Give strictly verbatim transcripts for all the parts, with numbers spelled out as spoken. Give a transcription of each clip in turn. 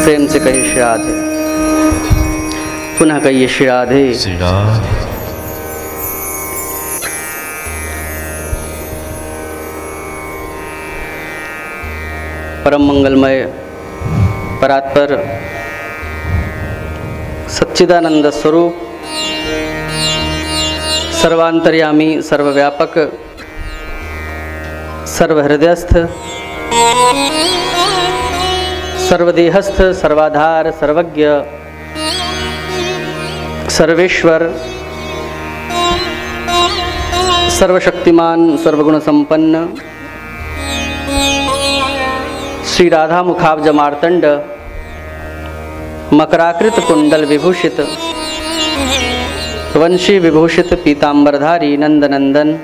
प्रेम से कहिए श्री राधे, पुनः कहिए श्री राधे। श्री राधे। परम मंगलमय परात्पर सच्चिदानंद स्वरूप सर्वांतर्यामी सर्वव्यापक सर्वहृदयस्थ सर्वदेहस्थ सर्वाधार सर्वज्ञ सर्वेश्वर सर्वशक्तिमान सर्वगुण संपन्न श्री राधा मुखाब्ज मार्तंड मकराकृत कुंडल विभूषित वंशी विभूषित पीतांबरधारी नंदनंदन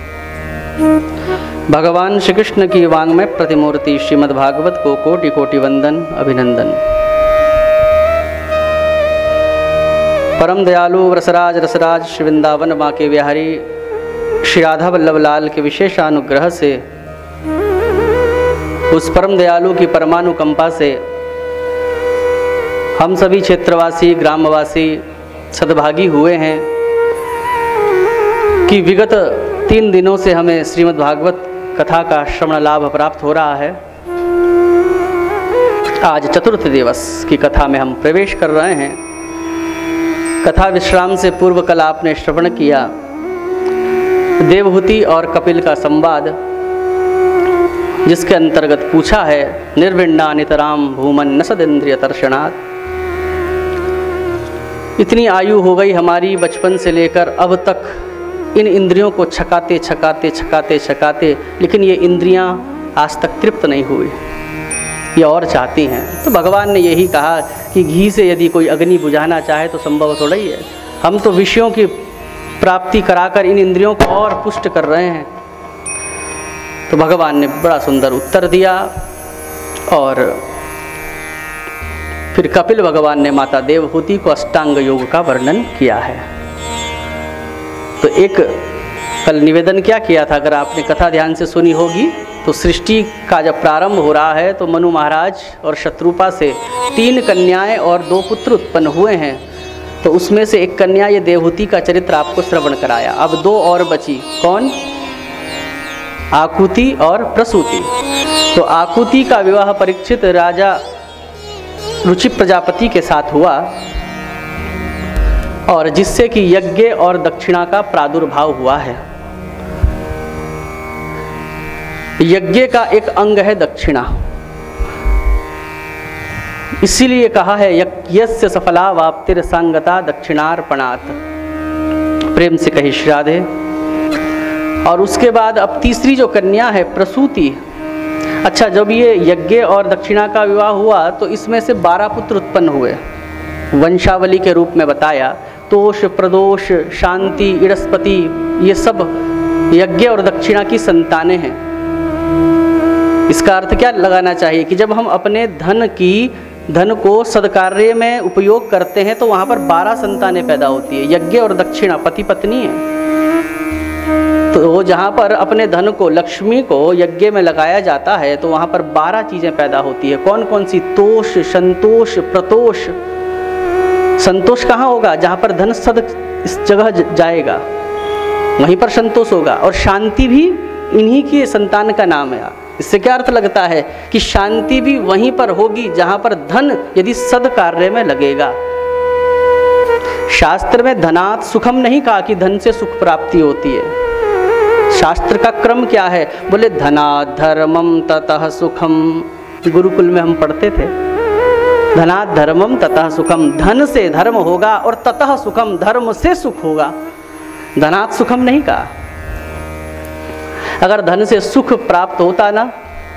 भगवान श्री कृष्ण की वांग्मय प्रतिमूर्ति श्रीमद् भागवत को कोटि कोटि वंदन अभिनंदन। परम दयालु रसराज रसराज श्री वृंदावन माँ के बिहारी श्री राधा वल्लभ लाल के विशेषानुग्रह से, उस परम दयालु की परमानुकंपा से हम सभी क्षेत्रवासी ग्रामवासी सद्भागी हुए हैं कि विगत तीन दिनों से हमें श्रीमद् भागवत कथा का श्रवण लाभ प्राप्त हो रहा है। आज चतुर्थ दिवस की कथा में हम प्रवेश कर रहे हैं। कथा विश्राम से पूर्व कल आपने श्रवण किया देवहूति और कपिल का संवाद, जिसके अंतर्गत पूछा है निर्विण्णा नितराम भूमन न सदिंद्रिय तर्षणात्। इतनी आयु हो गई हमारी बचपन से लेकर अब तक इन इंद्रियों को छकाते छकाते छकाते छकाते, लेकिन ये इंद्रियां आज तक तृप्त नहीं हुई, ये और चाहती हैं। तो भगवान ने यही कहा कि घी से यदि कोई अग्नि बुझाना चाहे तो संभव थोड़ा ही है। हम तो विषयों की प्राप्ति कराकर इन इंद्रियों को और पुष्ट कर रहे हैं। तो भगवान ने बड़ा सुंदर उत्तर दिया और फिर कपिल भगवान ने माता देवहूति को अष्टांग योग का वर्णन किया है। तो एक कल निवेदन क्या किया था, अगर आपने कथा ध्यान से सुनी होगी तो सृष्टि का जब प्रारंभ हो रहा है तो मनु महाराज और शत्रुपा से तीन कन्याएं और दो पुत्र उत्पन्न हुए हैं। तो उसमें से एक कन्या ये देवहूति का चरित्र आपको श्रवण कराया। अब दो और बची, कौन? आकुति और प्रसूति। तो आकुति का विवाह परीक्षित राजा रुचि प्रजापति के साथ हुआ और जिससे कि यज्ञ और दक्षिणा का प्रादुर्भाव हुआ है। यज्ञ का एक अंग है दक्षिणा, इसीलिए कहा है यज्ञस्य सफला वाप्तिर सांगता दक्षिणार्पणात्। प्रेम से कही श्री राधे। और उसके बाद अब तीसरी जो कन्या है प्रसूति। अच्छा, जब ये यज्ञ और दक्षिणा का विवाह हुआ तो इसमें से बारह पुत्र उत्पन्न हुए, वंशावली के रूप में बताया। तोष प्रदोष शांति इड़स्पति ये सब यज्ञ और दक्षिणा की संतानें हैं। इसका अर्थ क्या लगाना चाहिए कि जब हम अपने धन की धन को सदकार्य में उपयोग करते हैं तो वहाँ पर बारह संतानें पैदा होती है। यज्ञ और दक्षिणा पति पत्नी है। तो जहाँ पर अपने धन को लक्ष्मी को यज्ञ में लगाया जाता है तो वहाँ पर बारह चीज़ें पैदा होती है। कौन कौन सी? तोष संतोष प्रतोष। संतोष कहाँ होगा? जहाँ पर धन सद इस जगह जाएगा वहीं पर संतोष होगा। और शांति भी इन्हीं की संतान का नाम है। इससे क्या अर्थ लगता है कि शांति भी वहीं पर होगी जहाँ पर धन यदि सद कार्य में लगेगा। शास्त्र में धनात् सुखम नहीं कहा कि धन से सुख प्राप्ति होती है। शास्त्र का क्रम क्या है? बोले धनात् धर्मम ततः सुखम। गुरुकुल में हम पढ़ते थे धनात् धर्मम ततः सुखम। धन से धर्म होगा और ततः सुखम, धर्म से सुख होगा। धनात् सुखम नहीं कहा। अगर धन से सुख प्राप्त होता ना,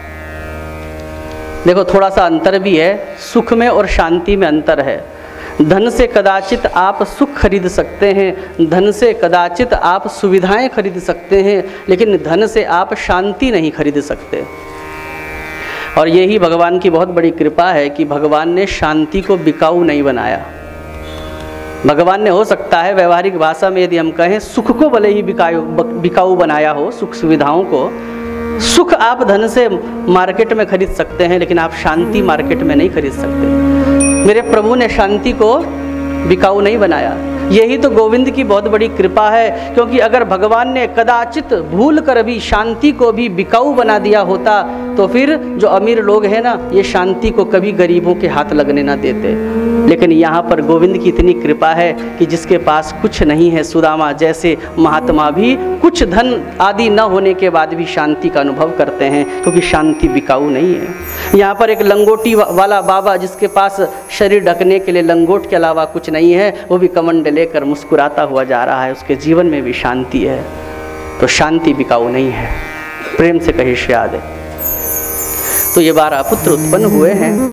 देखो थोड़ा सा अंतर भी है, सुख में और शांति में अंतर है। धन से कदाचित आप सुख खरीद सकते हैं, धन से कदाचित आप सुविधाएं खरीद सकते हैं, लेकिन धन से आप शांति नहीं खरीद सकते। और यही भगवान की बहुत बड़ी कृपा है कि भगवान ने शांति को बिकाऊ नहीं बनाया। भगवान ने, हो सकता है व्यवहारिक भाषा में यदि हम कहें, सुख को भले ही बिकाऊ बिकाऊ बनाया हो, सुख सुविधाओं को, सुख आप धन से मार्केट में खरीद सकते हैं, लेकिन आप शांति मार्केट में नहीं खरीद सकते। मेरे प्रभु ने शांति को बिकाऊ नहीं बनाया। यही तो गोविंद की बहुत बड़ी कृपा है, क्योंकि अगर भगवान ने कदाचित भूल कर भी शांति को भी बिकाऊ बना दिया होता तो फिर जो अमीर लोग हैं ना, ये शांति को कभी गरीबों के हाथ लगने ना देते। लेकिन यहाँ पर गोविंद की इतनी कृपा है कि जिसके पास कुछ नहीं है, सुदामा जैसे महात्मा भी कुछ धन आदि न होने के बाद भी शांति का अनुभव करते हैं, क्योंकि शांति बिकाऊ नहीं है। यहाँ पर एक लंगोटी वाला बाबा जिसके पास शरीर ढकने के लिए लंगोट के अलावा कुछ नहीं है, वो भी कमंड लेकर मुस्कुराता हुआ जा रहा है, उसके जीवन में भी शांति है। तो शांति बिकाऊ नहीं है। प्रेम से कहिए श्री राधे। तो ये बारह पुत्र उत्पन्न हुए हैं।